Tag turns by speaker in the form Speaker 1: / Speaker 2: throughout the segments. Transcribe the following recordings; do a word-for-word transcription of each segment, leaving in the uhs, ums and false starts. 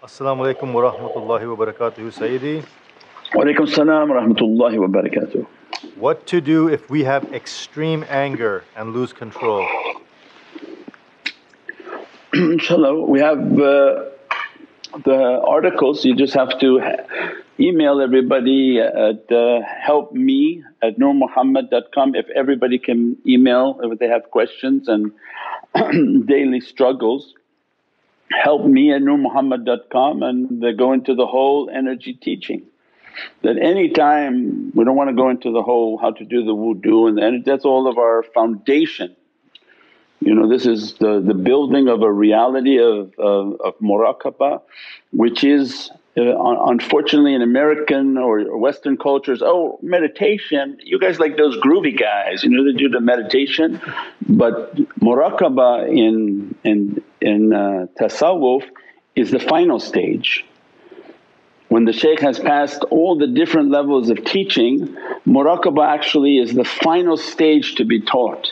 Speaker 1: Assalamu alaikum wa rahmatullahi wa barakatuhu, Sayyidi.
Speaker 2: Wa alaikum salam wa rahmatullahi wa barakatuh.
Speaker 1: What to do if we have extreme anger and lose control?
Speaker 2: Inshallah, we have uh, the articles. You just have to email everybody at uh, help me at nur muhammad dot com. If everybody can email if they have questions and daily struggles, help me at nur muhammad dot com, and they go into the whole energy teaching. That any time, we don't want to go into the whole how to do the wudu, and, and that's all of our foundation. You know, this is the, the building of a reality of, of, of muraqabah, which is uh, unfortunately in American or Western cultures, oh meditation, you guys like those groovy guys, you know, they do the meditation. But muraqabah in, in, in uh, Tasawwuf is the final stage. When the Shaykh has passed all the different levels of teaching, muraqabah actually is the final stage to be taught.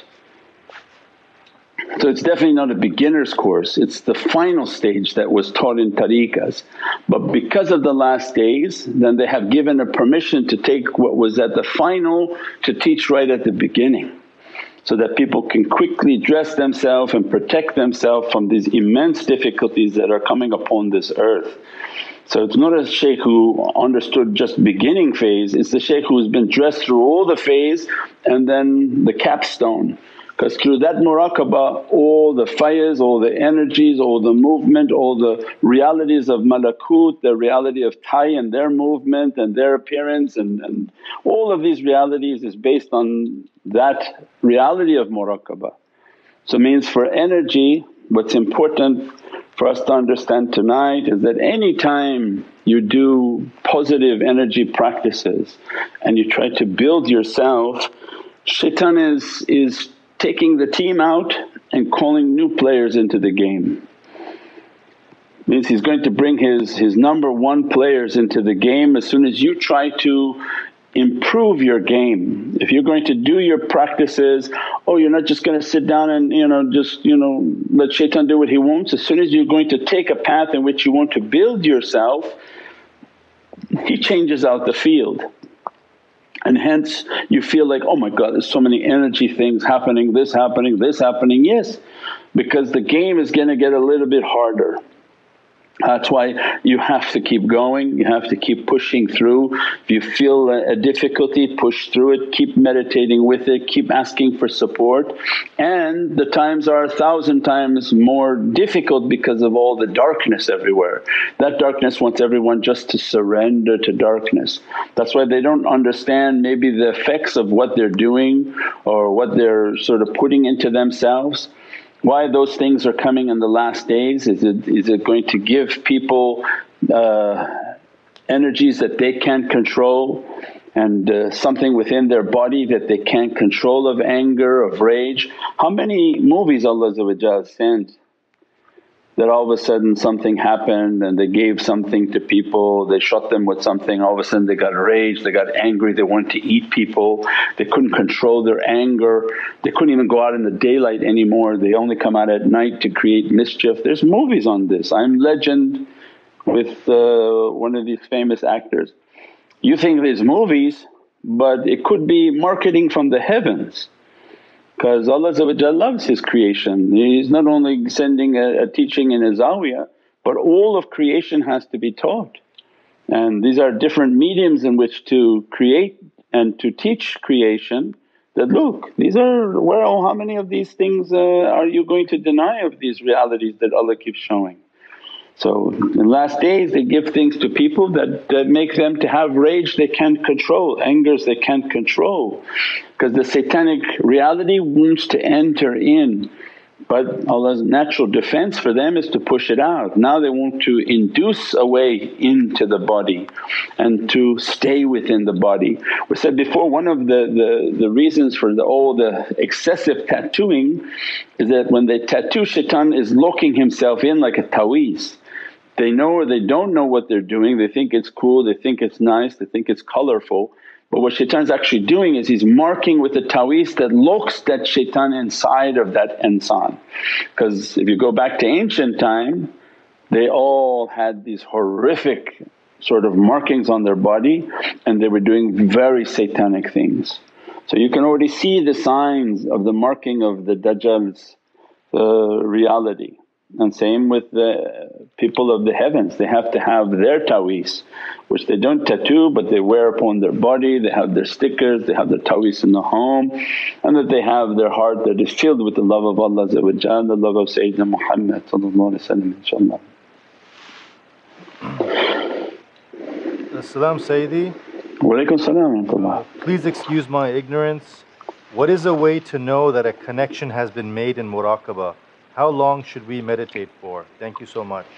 Speaker 2: So it's definitely not a beginner's course, it's the final stage that was taught in tariqas. But because of the last days, then they have given a permission to take what was at the final to teach right at the beginning, so that people can quickly dress themselves and protect themselves from these immense difficulties that are coming upon this earth. So it's not a shaykh who understood just beginning phase, it's the shaykh who's been dressed through all the phase and then the capstone. Because through that muraqabah all the fires, all the energies, all the movement, all the realities of malakut, the reality of Thai and their movement and their appearance and, and all of these realities is based on that reality of muraqabah. So means for energy, what's important for us to understand tonight is that any time you do positive energy practices and you try to build yourself, shaitan is, is taking the team out and calling new players into the game. Means he's going to bring his, his number one players into the game as soon as you try to improve your game. If you're going to do your practices, oh you're not just going to sit down and you know just you know let shaitan do what he wants. As soon as you're going to take a path in which you want to build yourself, he changes out the field. And hence you feel like, oh my God, there's so many energy things happening, this happening, this happening. Yes, because the game is going to get a little bit harder. That's why you have to keep going, you have to keep pushing through. If you feel a, a difficulty, push through it, keep meditating with it, keep asking for support. And the times are a thousand times more difficult because of all the darkness everywhere. That darkness wants everyone just to surrender to darkness. That's why they don't understand maybe the effects of what they're doing or what they're sort of putting into themselves. Why those things are coming in the last days? Is it, is it going to give people uh, energies that they can't control and uh, something within their body that they can't control of anger, of rage? How many movies Allah sent that all of a sudden something happened and they gave something to people, they shot them with something, all of a sudden they got rage, they got angry, they wanted to eat people, they couldn't control their anger, they couldn't even go out in the daylight anymore, they only come out at night to create mischief. There's movies on this. I'm Legend with uh, one of these famous actors. You think there's movies but it could be marketing from the heavens. Because Allah loves His creation, He's not only sending a, a teaching in a zawiyah but all of creation has to be taught. And these are different mediums in which to create and to teach creation that, look, these are where, oh, how many of these things uh, are you going to deny of these realities that Allah keeps showing. So in the last days they give things to people that, that make them to have rage they can't control, angers they can't control, because the satanic reality wants to enter in. But Allah's natural defense for them is to push it out. Now they want to induce a way into the body and to stay within the body. We said before, one of the, the, the reasons for the, all the excessive tattooing is that when they tattoo, shaitan is locking himself in like a taweez. They know or they don't know what they're doing, they think it's cool, they think it's nice, they think it's colourful. But what shaitan's actually doing is he's marking with a taweez that locks that shaitan inside of that insan. Because if you go back to ancient time, they all had these horrific sort of markings on their body and they were doing very satanic things. So you can already see the signs of the marking of the Dajjal's uh, reality. And same with the people of the heavens, they have to have their ta'weez, which they don't tattoo but they wear upon their body, they have their stickers, they have their ta'weez in the home, and that they have their heart that is filled with the love of Allah, the love of Sayyidina Muhammad inshaAllah.
Speaker 1: As-salam Sayyidi.
Speaker 2: Wa alaykum salam wa rahmatullah.
Speaker 1: Please excuse my ignorance. What is a way to know that a connection has been made in Muraqabah? How long should we meditate for? Thank you so much.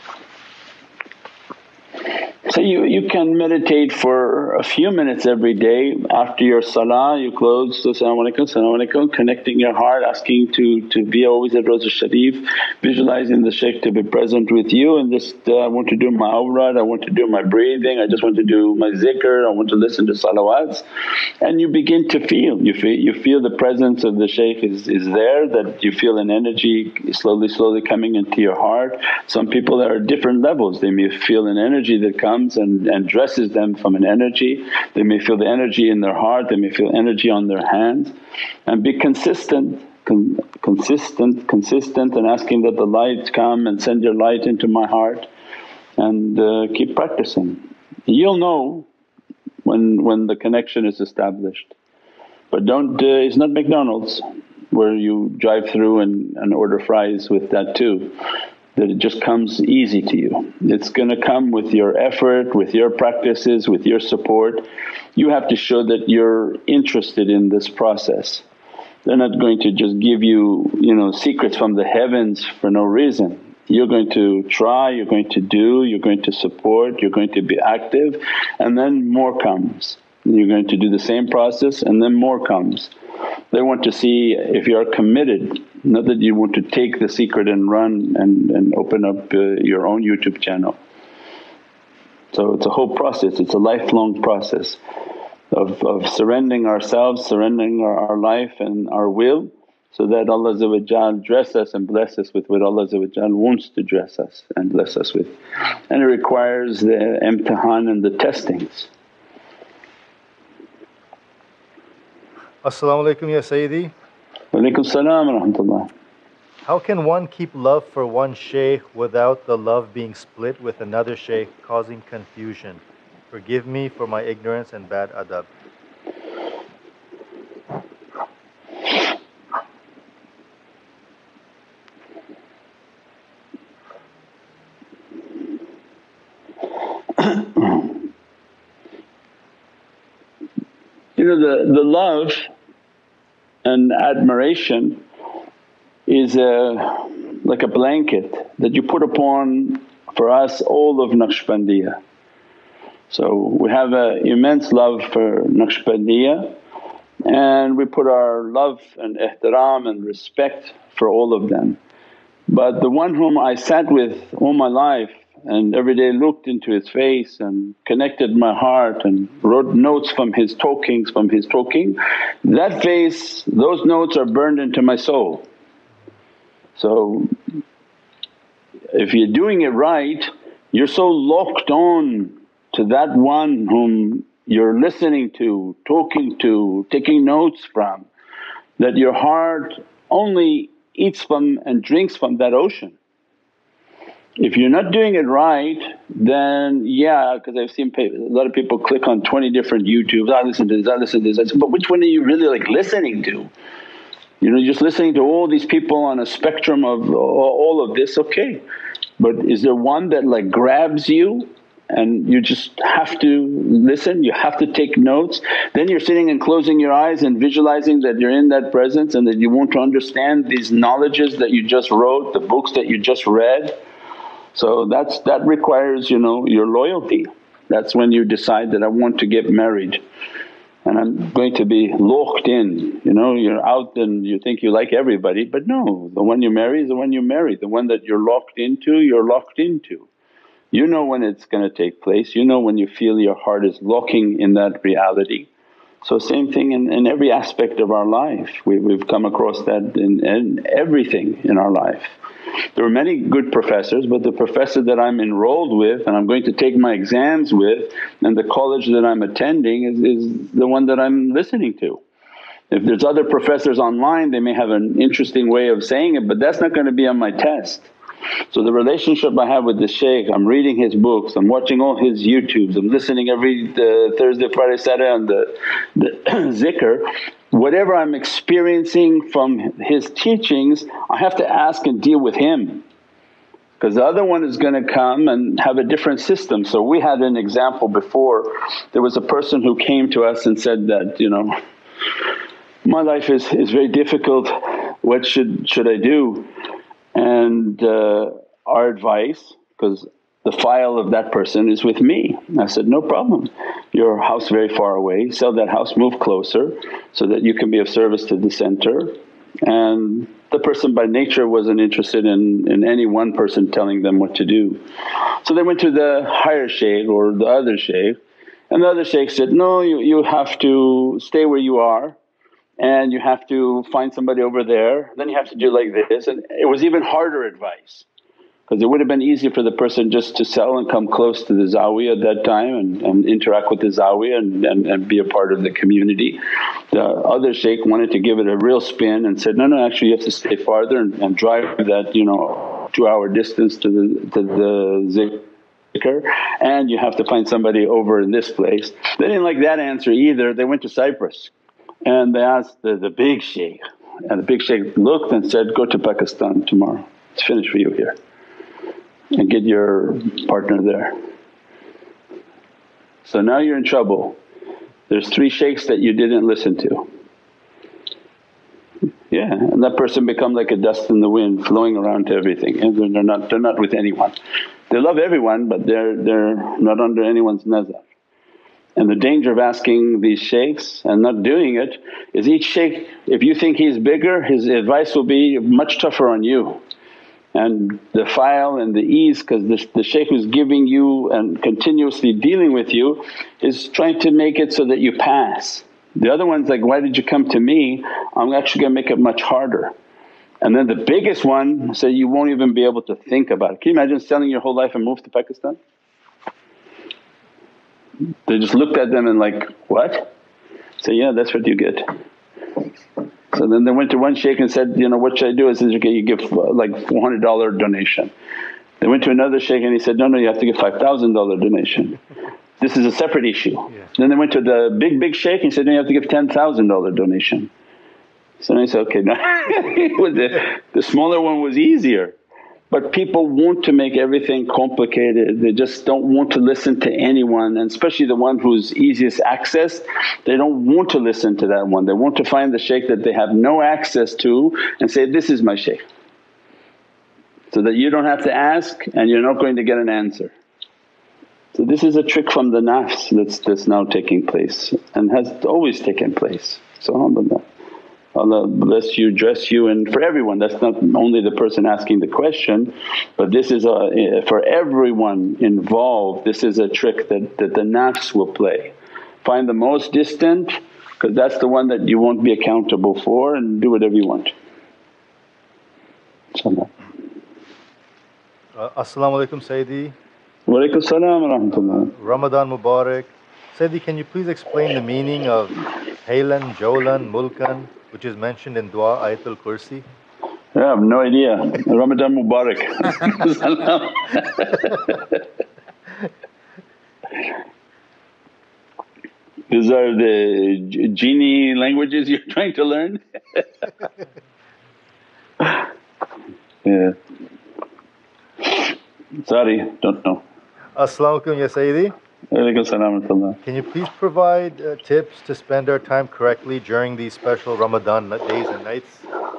Speaker 2: So you, you can meditate for a few minutes every day. After your salah you close, As-salamu alaykum, As-salamu alaykum, connecting your heart, asking to, to be always at Rawza Sharif, visualizing the Shaykh to be present with you and just uh, I want to do my awrad, I want to do my breathing, I just want to do my zikr, I want to listen to salawats. And you begin to feel, you feel, you feel the presence of the Shaykh is, is there, that you feel an energy slowly slowly coming into your heart. Some people are at different levels, they may feel an energy that comes and, and dresses them from an energy, they may feel the energy in their heart, they may feel energy on their hands. And be consistent, con consistent, consistent and asking that the light come and send your light into my heart and uh, keep practicing. You'll know when, when the connection is established. But don't… Uh, it's not McDonald's where you drive through and, and order fries with that too, that it just comes easy to you. It's going to come with your effort, with your practices, with your support. You have to show that you're interested in this process. They're not going to just give you, you know, secrets from the heavens for no reason. You're going to try, you're going to do, you're going to support, you're going to be active, and then more comes. You're going to do the same process and then more comes. They want to see if you are committed, not that you want to take the secret and run and, and open up uh, your own YouTube channel. So it's a whole process, it's a lifelong process of, of surrendering ourselves, surrendering our, our life and our will, so that Allah dress us and bless us with what Allah wants to dress us and bless us with. And it requires the imtihan and the testings.
Speaker 1: As-salamu alaykum ya Sayyidi.
Speaker 2: Wa alaykum salam wa rahmatullah.
Speaker 1: How can one keep love for one shaykh without the love being split with another shaykh, causing confusion? Forgive me for my ignorance and bad adab.
Speaker 2: You know, the, the love and admiration is a, like a blanket that you put upon, for us, all of Naqshbandiyya. So we have an immense love for Naqshbandiyya and we put our love and ihtiram and respect for all of them. But the one whom I sat with all my life and every day looked into his face and connected my heart and wrote notes from his talkings, from his talking, that face, those notes are burned into my soul. So if you're doing it right, you're so locked on to that one whom you're listening to, talking to, taking notes from, that your heart only eats from and drinks from that ocean. If you're not doing it right, then yeah, because I've seen a lot of people click on twenty different YouTubes, I listen to this, I listen to this. I said, but which one are you really like listening to? You know, just listening to all these people on a spectrum of all of this, okay. But is there one that like grabs you and you just have to listen, you have to take notes? Then you're sitting and closing your eyes and visualizing that you're in that presence and that you want to understand these knowledges that you just wrote, the books that you just read. So that's that requires, you know, your loyalty. That's when you decide that I want to get married and I'm going to be locked in. You know, you're out and you think you like everybody, but no, the one you marry is the one you marry, the one that you're locked into, you're locked into. You know when it's going to take place, you know when you feel your heart is locking in that reality. So same thing in, in every aspect of our life, we, we've come across that in, in everything in our life. There are many good professors, but the professor that I'm enrolled with and I'm going to take my exams with and the college that I'm attending is, is the one that I'm listening to. If there's other professors online, they may have an interesting way of saying it, but that's not going to be on my test. So the relationship I have with the shaykh, I'm reading his books, I'm watching all his YouTubes, I'm listening every uh, Thursday, Friday, Saturday on the, the Zikr. Whatever I'm experiencing from his teachings, I have to ask and deal with him, because the other one is going to come and have a different system. So we had an example before, there was a person who came to us and said that, you know, my life is, is very difficult, what should, should I do? And uh, our advice, because the file of that person is with me. I said, no problem, your house very far away, sell that house, move closer so that you can be of service to the center. And the person by nature wasn't interested in, in any one person telling them what to do. So they went to the higher shaykh or the other shaykh, and the other shaykh said, no, you, you have to stay where you are and you have to find somebody over there, then you have to do like this. And it was even harder advice, because it would have been easy for the person just to sell and come close to the zawiyah at that time and, and interact with the zawiyah and, and, and be a part of the community. The other shaykh wanted to give it a real spin and said, no, no, actually you have to stay farther and, and drive that, you know, two hour distance to the, to the Zikr, and you have to find somebody over in this place. They didn't like that answer either. They went to Cyprus and they asked the, the big shaykh, and the big shaykh looked and said, go to Pakistan tomorrow, it's finished for you here, and get your partner there. So now you're in trouble. There's three shaykhs that you didn't listen to. Yeah, and that person become like a dust in the wind flowing around to everything, and they're not, they're not with anyone. They love everyone but they're, they're not under anyone's nazar. And the danger of asking these shaykhs and not doing it is each shaykh, if you think he's bigger, his advice will be much tougher on you. And the file and the ease, because the, the shaykh who's giving you and continuously dealing with you is trying to make it so that you pass. The other one's like, why did you come to me? I'm actually going to make it much harder. And then the biggest one say, you won't even be able to think about it. Can you imagine selling your whole life and move to Pakistan? They just looked at them and like, what? Say, yeah, that's what you get. So then they went to one shaykh and said, you know, what should I do? I said, okay, you give uh, like four hundred dollar donation. They went to another shaykh and he said, no, no, you have to give five thousand dollar donation. This is a separate issue. Yeah. Then they went to the big, big shaykh and he said, no, you have to give ten thousand dollar donation. So I said, okay, now the, the smaller one was easier. But people want to make everything complicated, they just don't want to listen to anyone, and especially the one who's easiest access, they don't want to listen to that one. They want to find the shaykh that they have no access to and say, this is my shaykh, so that you don't have to ask and you're not going to get an answer. So this is a trick from the nafs that's, that's now taking place and has always taken place. So alhamdulillah. Allah bless you, dress you, and for everyone, that's not only the person asking the question, but this is a, for everyone involved, this is a trick that, that the nafs will play. Find the most distant, because that's the one that you won't be accountable for, and do whatever you want. InshaAllah.
Speaker 1: Uh, As-salamu alaykum Sayyidi.
Speaker 2: Wa alaykum as-salam wa rahmatullah.
Speaker 1: Ramadan Mubarak. Sayyidi, can you please explain the meaning of Haylan, Jawlan, Mulkan, which is mentioned in Du'a Ayatul Kursi?
Speaker 2: Yeah, I have no idea. Ramadan Mubarak. These are the genie languages you're trying to learn? Yeah. Sorry, don't know.
Speaker 1: As-salamu alaykum ya Sayyidi.
Speaker 2: Walaikum salam wa rahmatullah.
Speaker 1: Can you please provide uh, tips to spend our time correctly during these special Ramadan days and nights?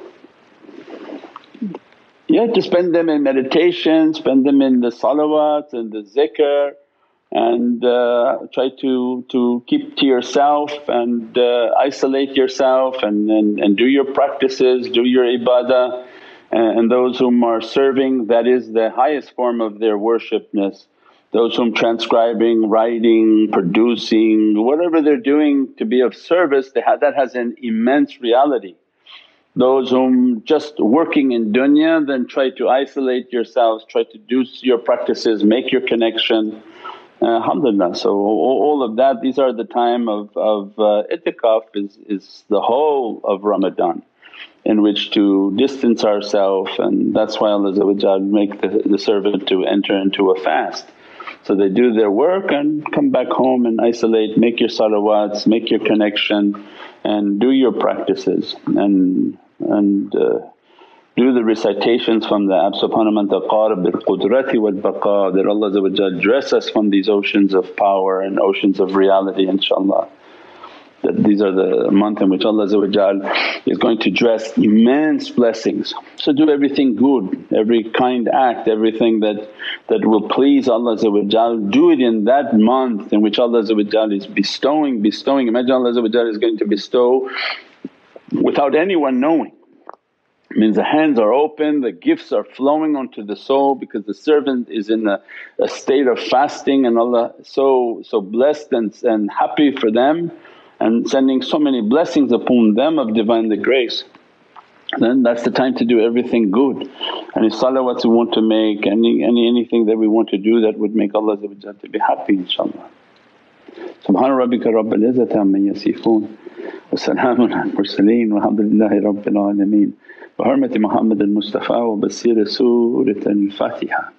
Speaker 2: You have to spend them in meditation, spend them in the salawats and the zikr, and uh, try to, to keep to yourself and uh, isolate yourself and, and, and do your practices, do your ibadah. And, and those whom are serving, that is the highest form of their worshipness. those whom transcribing, writing, producing, whatever they're doing to be of service, they have, that has an immense reality. Those whom just working in dunya, then try to isolate yourselves, try to do your practices, make your connection. Uh, alhamdulillah, so all, all of that, these are the time of, of uh, itikaf is, is the whole of Ramadan, in which to distance ourselves, and that's why Allah make the, the servant to enter into a fast. So they do their work and come back home and isolate, make your salawats, make your connection and do your practices and and uh, do the recitations from the Ab Subhanahu man taqarab bil qudrati wal baqa, that Allah dress us from these oceans of power and oceans of reality, inshaAllah. That these are the month in which Allah is going to dress immense blessings. So do everything good, every kind act, everything that, that will please Allah, do it in that month in which Allah is bestowing, bestowing. Imagine Allah is going to bestow without anyone knowing. It means the hands are open, the gifts are flowing onto the soul because the servant is in a, a state of fasting, and Allah so so blessed and, and happy for them and sending so many blessings upon them of Divinely grace. Then that's the time to do everything good. Any salawats we want to make, any, any anything that we want to do that would make Allah to be happy, inshaAllah. Subhana rabbika rabbil izzati amma yasifoon wa salaamun ala al-mursaleen walhamdulillahi rabbil alameen. Bi hurmati Muhammadan Mustafa wa basira Surat al-Fatiha.